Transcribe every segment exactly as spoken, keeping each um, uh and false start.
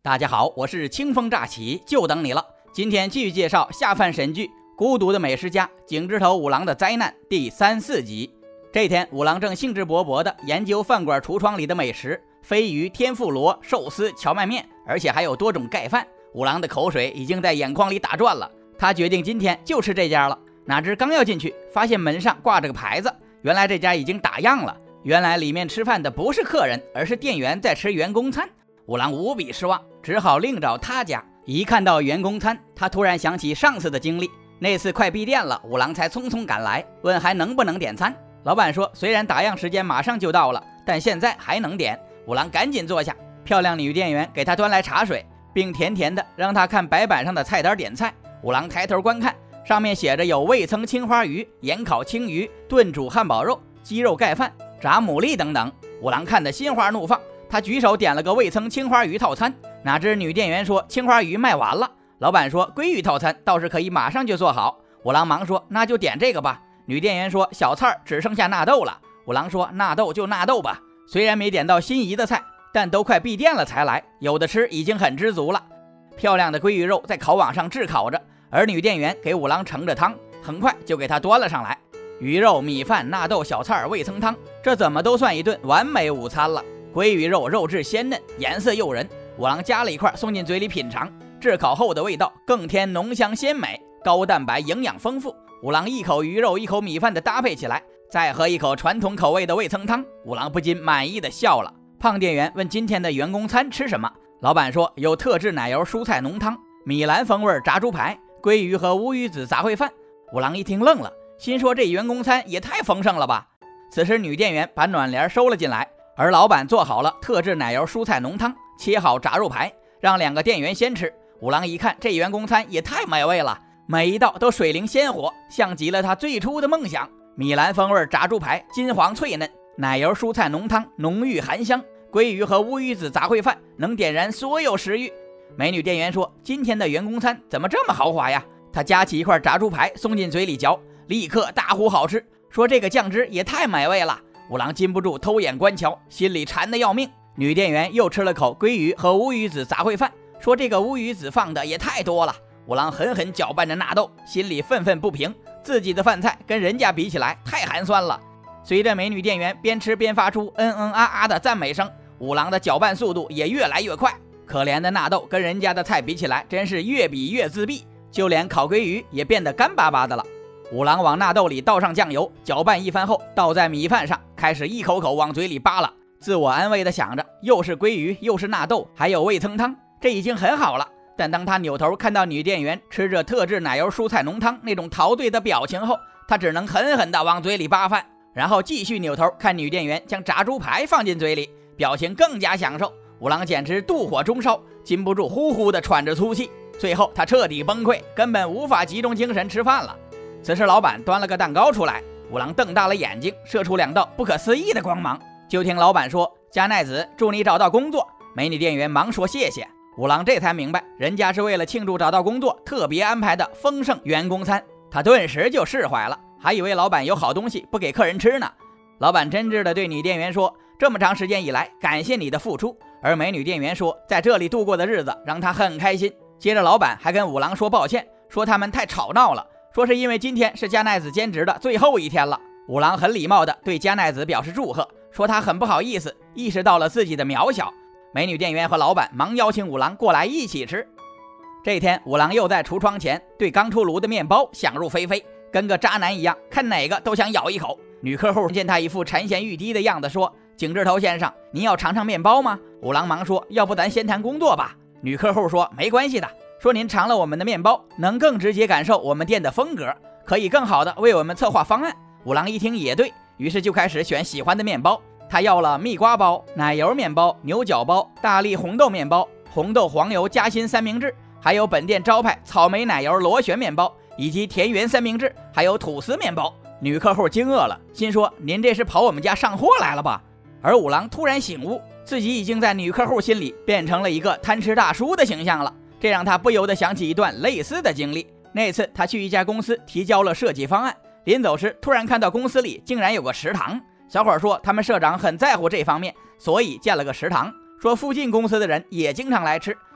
大家好，我是清风乍起，就等你了。今天继续介绍下饭神剧《孤独的美食家井之头五郎的灾难》第三四集。这天，五郎正兴致勃勃地研究饭馆橱窗里的美食：飞鱼、天妇罗、寿司、荞麦面，而且还有多种盖饭。五郎的口水已经在眼眶里打转了，他决定今天就吃这家了。哪知刚要进去，发现门上挂着个牌子，原来这家已经打烊了。原来里面吃饭的不是客人，而是店员在吃员工餐。五郎无比失望，只好另找他家。一看到员工餐，他突然想起上次的经历。那次快闭店了，五郎才匆匆赶来，问还能不能点餐。老板说虽然打烊时间马上就到了，但现在还能点。五郎赶紧坐下，漂亮女店员给他端来茶水，并甜甜的让他看白板上的菜单点菜。五郎抬头观看，上面写着有味噌青花鱼、盐烤青鱼、炖煮汉堡肉、鸡肉盖饭、炸牡蛎等等。五郎看得心花怒放，他举手点了个味噌青花鱼套餐，哪知女店员说青花鱼卖完了。老板说鲑鱼套餐倒是可以马上就做好。五郎忙说那就点这个吧。女店员说小菜只剩下纳豆了。五郎说纳豆就纳豆吧。虽然没点到心仪的菜，但都快闭店了才来，有的吃已经很知足了。漂亮的鲑鱼肉在烤网上炙烤着，而女店员给五郎盛着汤，很快就给他端了上来。鱼肉、米饭、纳豆、小菜、味噌汤，这怎么都算一顿完美午餐了。鲑鱼肉肉质鲜嫩，颜色诱人，五郎夹了一块送进嘴里品尝，炙烤后的味道更添浓香鲜美，高蛋白，营养丰富。五郎一口鱼肉一口米饭的搭配起来，再喝一口传统口味的味噌汤，五郎不禁满意的笑了。胖店员问今天的员工餐吃什么，老板说有特制奶油蔬菜浓汤、米兰风味炸猪排、鲑鱼和乌鱼子杂烩饭。五郎一听愣了，心说这员工餐也太丰盛了吧。此时女店员把暖帘收了进来，而老板做好了特制奶油蔬菜浓汤，切好炸肉排，让两个店员先吃。五郎一看这员工餐也太美味了，每一道都水灵鲜活，像极了他最初的梦想。米兰风味炸猪排金黄脆嫩，奶油蔬菜浓汤浓郁含香，鲑鱼和乌鱼子杂烩饭能点燃所有食欲。美女店员说今天的员工餐怎么这么豪华呀？她夹起一块炸猪排送进嘴里嚼，立刻大呼好吃，说这个酱汁也太美味了。五郎禁不住偷眼观瞧，心里馋得要命。女店员又吃了口鲑鱼和乌鱼子杂烩饭，说这个乌鱼子放的也太多了。五郎狠狠搅拌着纳豆，心里愤愤不平，自己的饭菜跟人家比起来太寒酸了。随着美女店员边吃边发出嗯嗯啊啊的赞美声，五郎的搅拌速度也越来越快。可怜的纳豆跟人家的菜比起来真是越比越自闭，就连烤鲑鱼也变得干巴巴的了。五郎往纳豆里倒上酱油，搅拌一番后倒在米饭上，开始一口口往嘴里扒拉，自我安慰地想着又是鲑鱼又是纳豆还有味噌汤，这已经很好了。但当他扭头看到女店员吃着特制奶油蔬菜浓汤那种陶醉的表情后，他只能狠狠地往嘴里扒饭，然后继续扭头看女店员将炸猪排放进嘴里，表情更加享受。五郎简直妒火中烧，禁不住呼呼地喘着粗气。最后他彻底崩溃，根本无法集中精神吃饭了。此时老板端了个蛋糕出来，五郎瞪大了眼睛，射出两道不可思议的光芒。就听老板说加奈子祝你找到工作。美女店员忙说谢谢。五郎这才明白人家是为了庆祝找到工作特别安排的丰盛员工餐，他顿时就释怀了，还以为老板有好东西不给客人吃呢。老板真挚地对女店员说这么长时间以来感谢你的付出，而美女店员说在这里度过的日子让她很开心。接着老板还跟五郎说抱歉，说他们太吵闹了，说是因为今天是加奈子兼职的最后一天了。五郎很礼貌地对加奈子表示祝贺，说他很不好意思，意识到了自己的渺小。美女店员和老板忙邀请五郎过来一起吃。这天五郎又在橱窗前对刚出炉的面包想入非非，跟个渣男一样，看哪个都想咬一口。女客户见他一副沉涎欲滴的样子，说井之头先生，您要尝尝面包吗？五郎忙说要不咱先谈工作吧。女客户说没关系的，说您尝了我们的面包能更直接感受我们店的风格，可以更好的为我们策划方案。五郎一听也对，于是就开始选喜欢的面包。他要了蜜瓜包、奶油面包、牛角包、大力红豆面包、红豆黄油夹心三明治，还有本店招牌草莓奶油螺旋面包，以及田园三明治，还有吐司面包。女客户惊愕了，心说您这是跑我们家上货来了吧？而五郎突然醒悟，自己已经在女客户心里变成了一个贪吃大叔的形象了，这让他不由得想起一段类似的经历。那次他去一家公司提交了设计方案，临走时突然看到公司里竟然有个食堂。小伙说他们社长很在乎这方面，所以建了个食堂，说附近公司的人也经常来吃，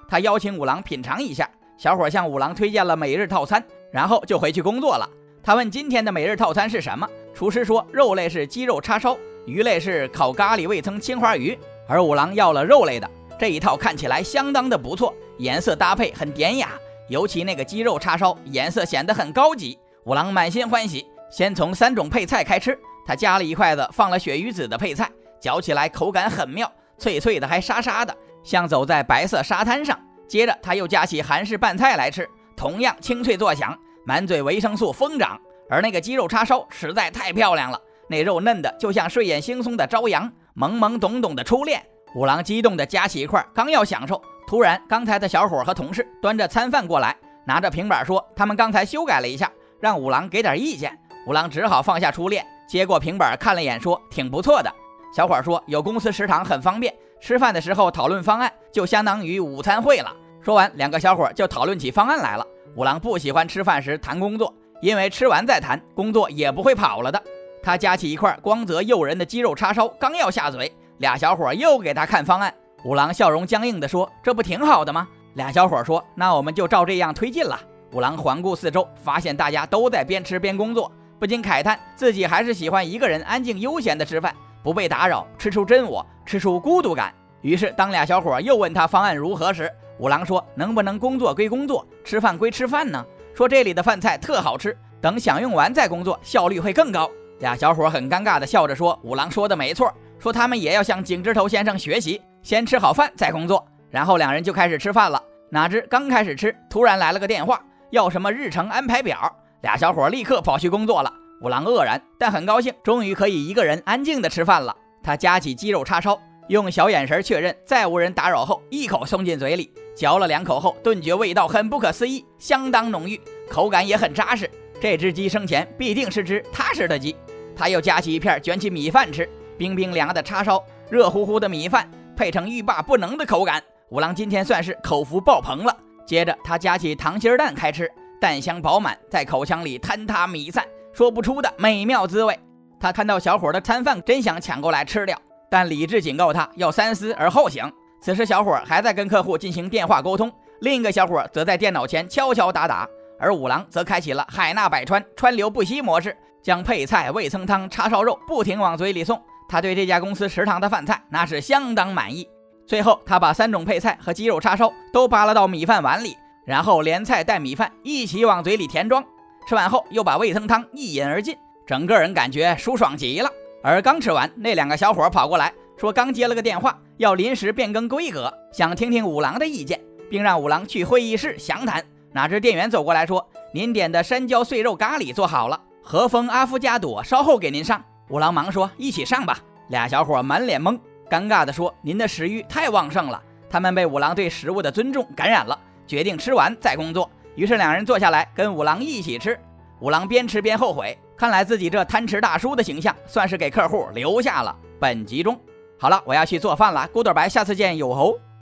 他邀请五郎品尝一下。小伙向五郎推荐了每日套餐，然后就回去工作了。他问今天的每日套餐是什么，厨师说肉类是鸡肉叉烧，鱼类是烤咖喱味噌青花鱼，而五郎要了肉类的。这一套看起来相当的不错，颜色搭配很典雅，尤其那个鸡肉叉烧颜色显得很高级。五郎满心欢喜，先从三种配菜开吃。他夹了一筷子放了鳕鱼子的配菜，嚼起来口感很妙，脆脆的还沙沙的，像走在白色沙滩上。接着他又夹起韩式拌菜来吃，同样清脆作响，满嘴维生素疯长。而那个鸡肉叉烧实在太漂亮了，那肉嫩的就像睡眼惺忪的朝阳，懵懵懂懂的初恋。五郎激动地夹起一块，刚要享受，突然刚才的小伙和同事端着餐饭过来，拿着平板说他们刚才修改了一下，让五郎给点意见。五郎只好放下初恋，接过平板看了眼，说挺不错的。小伙说有公司食堂很方便，吃饭的时候讨论方案就相当于午餐会了。说完，两个小伙就讨论起方案来了。五郎不喜欢吃饭时谈工作，因为吃完再谈，工作也不会跑了的。他夹起一块光泽诱人的鸡肉叉烧，刚要下嘴，俩小伙又给他看方案。五郎笑容僵硬地说：“这不挺好的吗？”俩小伙说：“那我们就照这样推进了。”五郎环顾四周，发现大家都在边吃边工作，不禁慨叹自己还是喜欢一个人安静悠闲的吃饭，不被打扰，吃出真我，吃出孤独感。于是当俩小伙又问他方案如何时，五郎说：“能不能工作归工作，吃饭归吃饭呢？说这里的饭菜特好吃，等享用完再工作，效率会更高。”俩小伙很尴尬地笑着说：“五郎说的没错，说他们也要向井之头先生学习，先吃好饭再工作。”然后两人就开始吃饭了。哪知刚开始吃，突然来了个电话，要什么日程安排表。俩小伙立刻跑去工作了。五郎愕然，但很高兴，终于可以一个人安静地吃饭了。他夹起鸡肉叉烧，用小眼神确认再无人打扰后，一口送进嘴里，嚼了两口后，顿觉味道很不可思议，相当浓郁，口感也很扎实。这只鸡生前必定是只踏实的鸡。他又夹起一片卷起米饭吃，冰冰凉的叉烧，热乎乎的米饭，配成欲罢不能的口感。五郎今天算是口福爆棚了。接着他夹起溏心蛋开吃，蛋香饱满，在口腔里坍塌弥散，说不出的美妙滋味。他看到小伙的餐饭，真想抢过来吃掉，但理智警告他要三思而后行。此时小伙还在跟客户进行电话沟通，另一个小伙则在电脑前敲敲打打，而五郎则开启了海纳百川，川流不息模式，将配菜、味噌汤、叉烧肉不停往嘴里送。他对这家公司食堂的饭菜那是相当满意。最后他把三种配菜和鸡肉叉烧都扒拉到米饭碗里，然后连菜带米饭一起往嘴里填装。吃完后又把味噌汤一饮而尽，整个人感觉舒爽极了。而刚吃完，那两个小伙跑过来说刚接了个电话，要临时变更规格，想听听五郎的意见，并让五郎去会议室详谈。哪知店员走过来说：“您点的山椒碎肉咖喱做好了，和风阿芙加朵稍后给您上。”五郎忙说：“一起上吧。”俩小伙满脸懵，尴尬地说：“您的食欲太旺盛了。”他们被五郎对食物的尊重感染了，决定吃完再工作。于是两人坐下来跟五郎一起吃。五郎边吃边后悔，看来自己这贪吃大叔的形象算是给客户留下了。本集中好了，我要去做饭了，古董白，下次见，有猴。